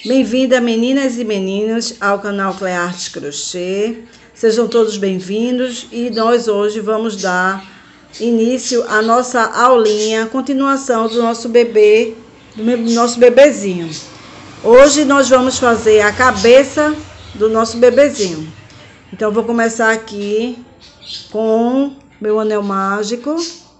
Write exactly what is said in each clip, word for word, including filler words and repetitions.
Bem-vinda, meninas e meninos, ao canal Cleartes Crochê. Sejam todos bem-vindos e nós hoje vamos dar início à nossa aulinha, continuação do nosso bebê, do nosso bebezinho. Hoje nós vamos fazer a cabeça do nosso bebezinho. Então, eu vou começar aqui com meu anel mágico.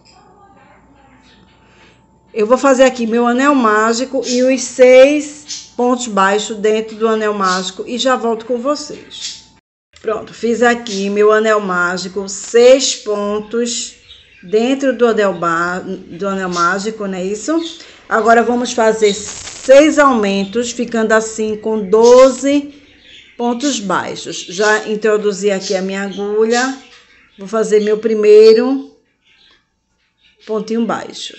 Eu vou fazer aqui meu anel mágico e os seis pontos baixos dentro do anel mágico e já volto com vocês. Pronto, fiz aqui meu anel mágico, seis pontos dentro do anel, do anel mágico, não é isso? Agora vamos fazer seis aumentos, ficando assim com doze pontos baixos. Já introduzi aqui a minha agulha, vou fazer meu primeiro pontinho baixo.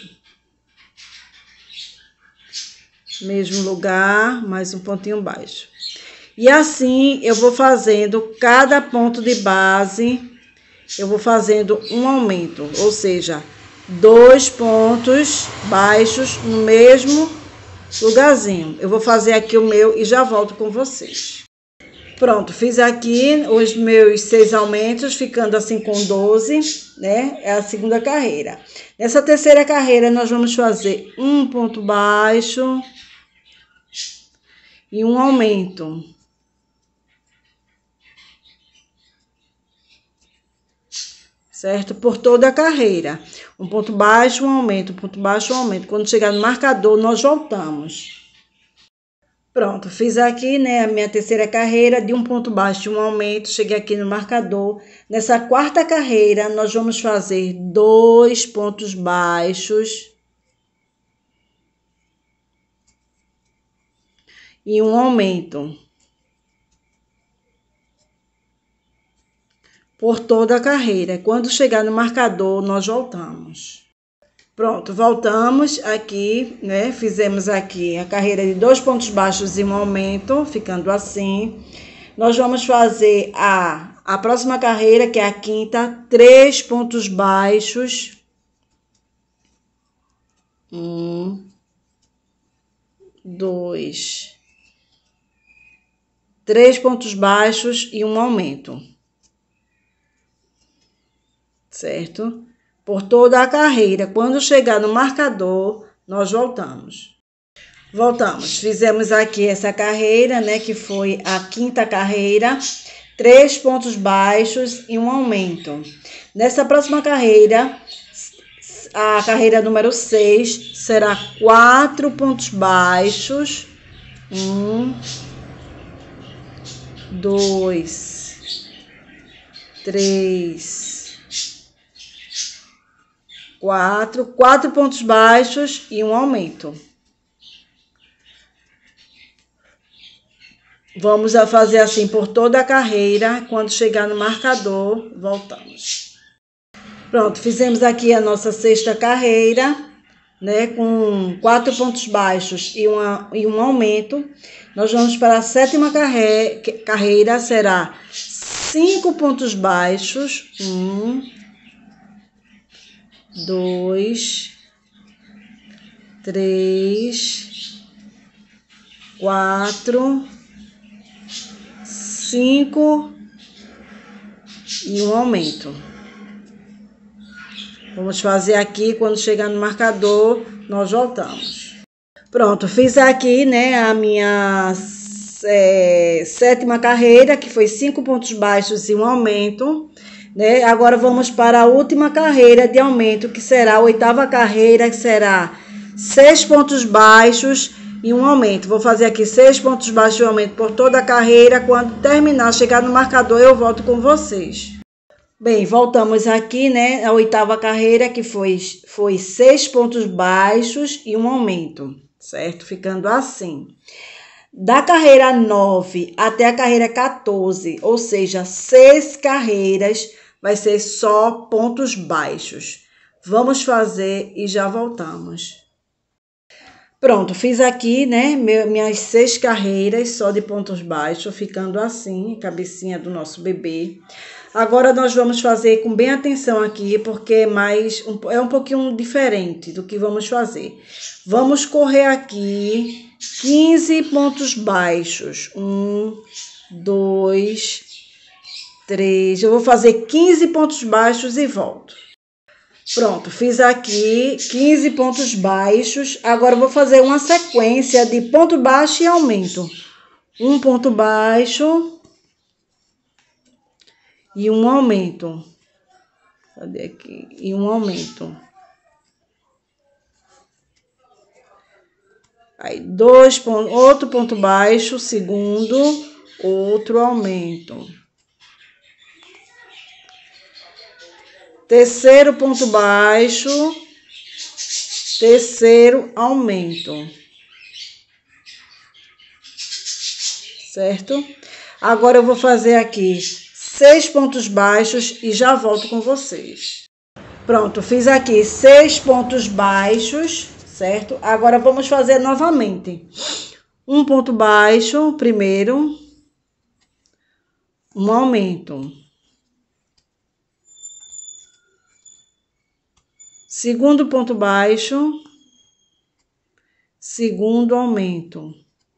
Mesmo lugar, mais um pontinho baixo. E assim eu vou fazendo cada ponto de base, eu vou fazendo um aumento, ou seja, dois pontos baixos no mesmo lugarzinho. Eu vou fazer aqui o meu e já volto com vocês. Pronto, fiz aqui os meus seis aumentos, ficando assim com doze, né? É a segunda carreira. Nessa terceira carreira, nós vamos fazer um ponto baixo e um aumento. Certo? Por toda a carreira. Um ponto baixo, um aumento, um ponto baixo, um aumento. Quando chegar no marcador, nós voltamos. Pronto, fiz aqui, né, a minha terceira carreira de um ponto baixo e um aumento. Cheguei aqui no marcador. Nessa quarta carreira, nós vamos fazer dois pontos baixos e um aumento por toda a carreira. Quando chegar no marcador, nós voltamos. Pronto, voltamos aqui, né? Fizemos aqui a carreira de dois pontos baixos e um aumento, ficando assim. Nós vamos fazer a, a próxima carreira, que é a quinta, três pontos baixos. Um, dois, três pontos baixos e um aumento. Certo? Por toda a carreira. Quando chegar no marcador, nós voltamos. Voltamos. Fizemos aqui essa carreira, né, que foi a quinta carreira, três pontos baixos e um aumento. Nessa próxima carreira, a carreira número seis, será quatro pontos baixos, um, dois, três, quatro, quatro pontos baixos e um aumento. Vamos a fazer assim por toda a carreira. Quando chegar no marcador, voltamos. Pronto, fizemos aqui a nossa sexta carreira, né, com quatro pontos baixos e, uma, e um aumento. Nós vamos para a sétima carre carreira, será cinco pontos baixos, um, dois, três, quatro, cinco e um aumento. Vamos fazer aqui, quando chegar no marcador, nós voltamos. Pronto, fiz aqui, né, a minha é, sétima carreira, que foi cinco pontos baixos e um aumento. Né? Agora vamos para a última carreira de aumento, que será a oitava carreira, que será seis pontos baixos e um aumento. Vou fazer aqui seis pontos baixos e um aumento por toda a carreira. Quando terminar, chegar no marcador, eu volto com vocês. Bem, voltamos aqui, né? A oitava carreira, que foi, foi seis pontos baixos e um aumento, certo? Ficando assim. Da carreira nove até a carreira quatorze, ou seja, seis carreiras, vai ser só pontos baixos. Vamos fazer e já voltamos. Pronto, fiz aqui, né, minhas seis carreiras só de pontos baixos, ficando assim, a cabecinha do nosso bebê. Agora nós vamos fazer com bem atenção aqui, porque é mais um, é um pouquinho diferente do que vamos fazer. Vamos correr aqui quinze pontos baixos. Um, dois, três. Eu vou fazer quinze pontos baixos e volto. Pronto, fiz aqui quinze pontos baixos. Agora eu vou fazer uma sequência de ponto baixo e aumento. Um ponto baixo e um aumento. Cadê aqui? E um aumento. Aí, dois pontos, outro ponto baixo, segundo, outro aumento. Terceiro ponto baixo, terceiro aumento. Certo? Agora eu vou fazer aqui seis pontos baixos e já volto com vocês. Pronto, fiz aqui seis pontos baixos, certo? Agora vamos fazer novamente. Um ponto baixo, primeiro, um aumento. Segundo ponto baixo, segundo aumento.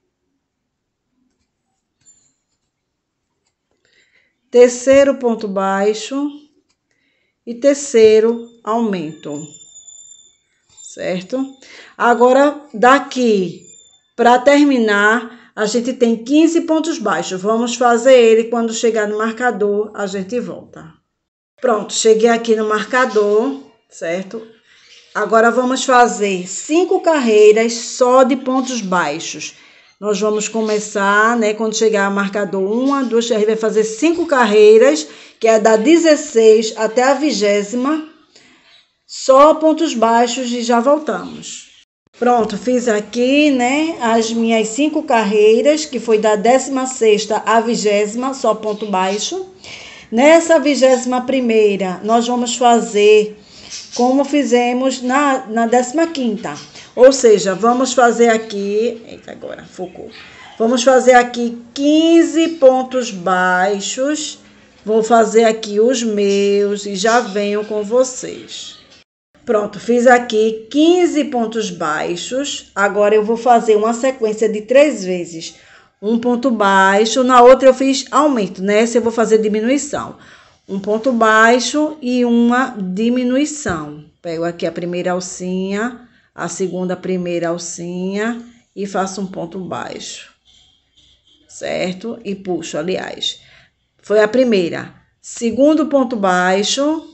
Terceiro ponto baixo e terceiro aumento, certo? Agora, daqui para terminar, a gente tem quinze pontos baixos. Vamos fazer ele quando chegar no marcador, a gente volta. Pronto, cheguei aqui no marcador, certo? Agora vamos fazer cinco carreiras só de pontos baixos. Nós vamos começar, né, quando chegar o marcador uma, duas, a gente vai fazer cinco carreiras, que é da dezesseis até a vigésima, só pontos baixos e já voltamos. Pronto, fiz aqui, né, as minhas cinco carreiras, que foi da décima sexta à vigésima, só ponto baixo. Nessa vigésima primeira, nós vamos fazer como fizemos na, na décima quinta. Ou seja, vamos fazer aqui... Eita, agora, focou. Vamos fazer aqui quinze pontos baixos. Vou fazer aqui os meus e já venho com vocês. Pronto, fiz aqui quinze pontos baixos. Agora eu vou fazer uma sequência de três vezes. Um ponto baixo, na outra eu fiz aumento. Nessa eu vou fazer diminuição. Um ponto baixo e uma diminuição. Pego aqui a primeira alcinha... a segunda, primeira alcinha e faço um ponto baixo, certo? E puxo, aliás. Foi a primeira. Segundo ponto baixo,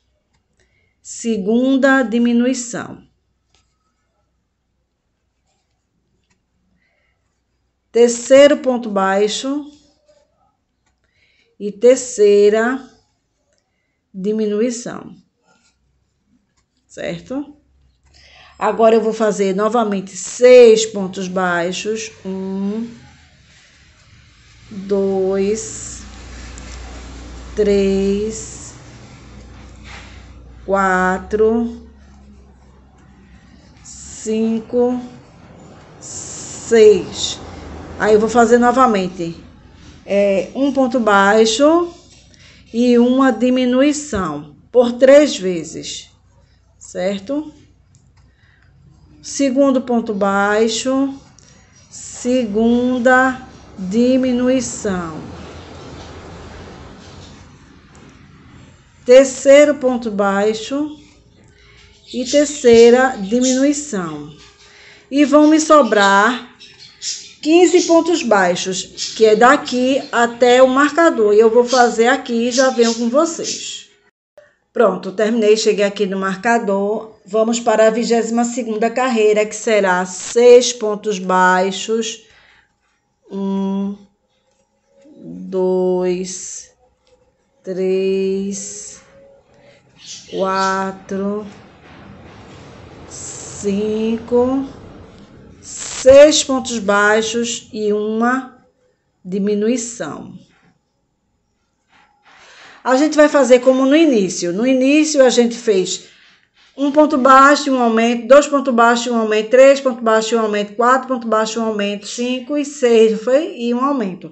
segunda diminuição. Terceiro ponto baixo e terceira diminuição, certo? Agora eu vou fazer novamente seis pontos baixos. Um, dois, três, quatro, cinco, seis. Aí eu vou fazer novamente é, um ponto baixo e uma diminuição por três vezes, certo? Segundo ponto baixo, segunda diminuição. Terceiro ponto baixo e terceira diminuição. E vão me sobrar quinze pontos baixos, que é daqui até o marcador. E eu vou fazer aqui e já venho com vocês. Pronto, terminei, cheguei aqui no marcador. Vamos para a vigésima segunda carreira, que será seis pontos baixos. Um, dois, três, quatro, cinco, seis pontos baixos e uma diminuição. A gente vai fazer como no início. No início, a gente fez um ponto baixo e um aumento, dois pontos baixos e um aumento, três pontos baixos e um aumento, quatro pontos baixos e um aumento, cinco e seis, foi? E um aumento.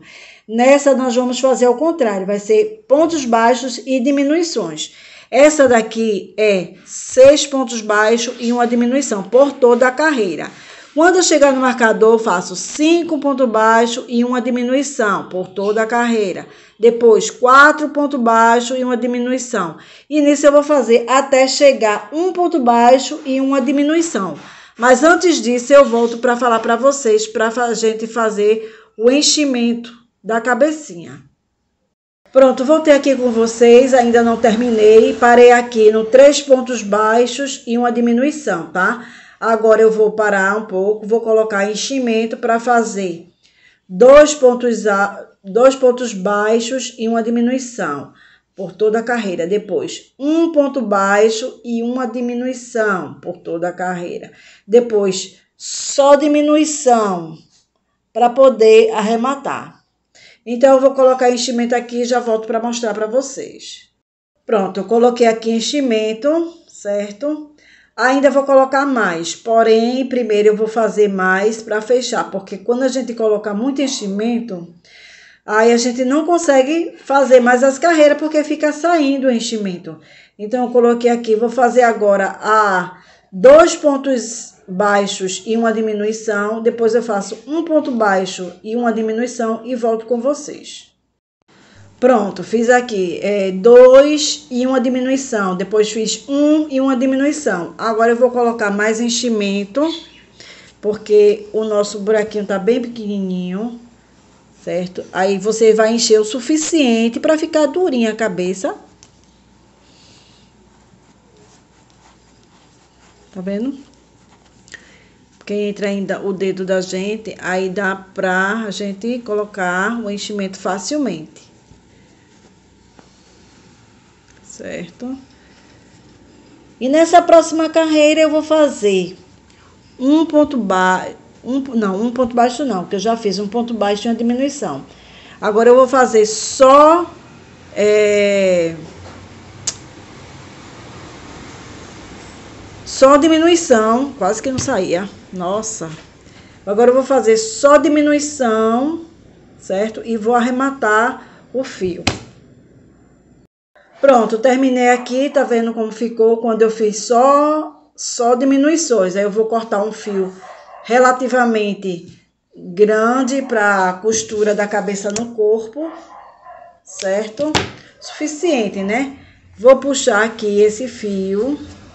Nessa nós vamos fazer ao contrário, vai ser pontos baixos e diminuições. Essa daqui é seis pontos baixos e uma diminuição por toda a carreira. Quando eu chegar no marcador, faço cinco pontos baixos e uma diminuição por toda a carreira. Depois, quatro pontos baixos e uma diminuição. E nisso eu vou fazer até chegar um ponto baixo e uma diminuição. Mas antes disso, eu volto para falar para vocês, para a gente fazer o enchimento da cabecinha. Pronto, voltei aqui com vocês, ainda não terminei. Parei aqui no três pontos baixos e uma diminuição, tá? Agora eu vou parar um pouco, vou colocar enchimento para fazer dois pontos, dois pontos baixos e uma diminuição por toda a carreira. Depois, um ponto baixo e uma diminuição por toda a carreira. Depois, só diminuição para poder arrematar. Então, eu vou colocar enchimento aqui e já volto para mostrar para vocês. Pronto, eu coloquei aqui enchimento, certo? Ainda vou colocar mais, porém, primeiro eu vou fazer mais para fechar, porque quando a gente coloca muito enchimento, aí a gente não consegue fazer mais as carreiras, porque fica saindo o enchimento. Então, eu coloquei aqui, vou fazer agora a dois pontos baixos e uma diminuição, depois eu faço um ponto baixo e uma diminuição e volto com vocês. Pronto, fiz aqui é, dois e uma diminuição, depois fiz um e uma diminuição. Agora eu vou colocar mais enchimento, porque o nosso buraquinho tá bem pequenininho, certo? Aí você vai encher o suficiente para ficar durinha a cabeça. Tá vendo? Porque entra ainda o dedo da gente, aí dá pra a gente colocar o enchimento facilmente. Certo? E nessa próxima carreira eu vou fazer um ponto baixo, um, não, um ponto baixo não, porque eu já fiz um ponto baixo e uma diminuição. Agora eu vou fazer só é, só diminuição, quase que não saía. Nossa. Agora eu vou fazer só diminuição, certo? E vou arrematar o fio. Pronto, terminei aqui, tá vendo como ficou quando eu fiz só, só diminuições. Aí eu vou cortar um fio relativamente grande para costura da cabeça no corpo, certo? Suficiente, né? Vou puxar aqui esse fio.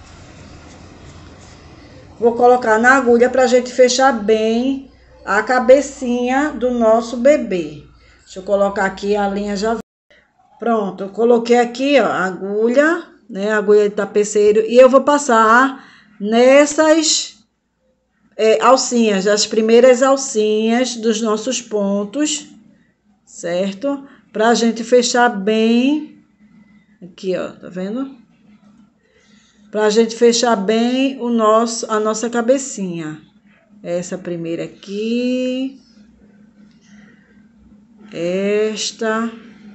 Vou colocar na agulha pra gente fechar bem a cabecinha do nosso bebê. Deixa eu colocar aqui a linha já. Pronto, eu coloquei aqui, ó, a agulha, né, a agulha de tapeceiro, e eu vou passar nessas é, alcinhas, as primeiras alcinhas dos nossos pontos, certo? Pra gente fechar bem, aqui, ó, tá vendo? Pra gente fechar bem o nosso, a nossa cabecinha. Essa primeira aqui, esta...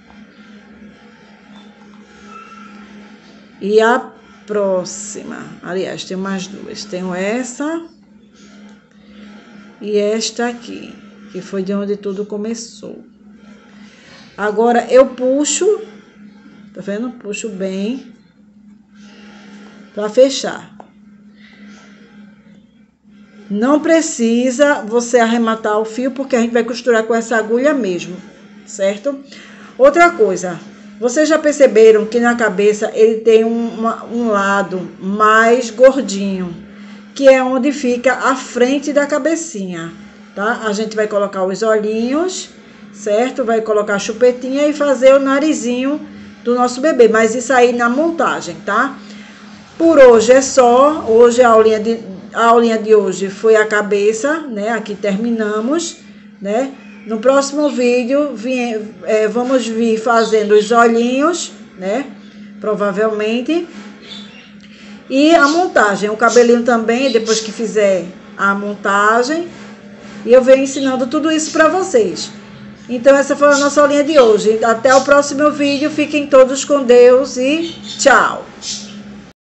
E a próxima, aliás, tem mais duas. Tenho essa e esta aqui, que foi de onde tudo começou. Agora, eu puxo, tá vendo? Puxo bem para fechar. Não precisa você arrematar o fio, porque a gente vai costurar com essa agulha mesmo, certo? Outra coisa... Vocês já perceberam que na cabeça ele tem um, uma, um lado mais gordinho, que é onde fica a frente da cabecinha, tá? A gente vai colocar os olhinhos, certo? Vai colocar a chupetinha e fazer o narizinho do nosso bebê, mas isso aí na montagem, tá? Por hoje é só, hoje a aulinha de, a aulinha de hoje foi a cabeça, né? Aqui terminamos, né? No próximo vídeo, vim, é, vamos vir fazendo os olhinhos, né? Provavelmente. E a montagem, o cabelinho também, depois que fizer a montagem. E eu venho ensinando tudo isso para vocês. Então, essa foi a nossa aulinha de hoje. Até o próximo vídeo. Fiquem todos com Deus e tchau!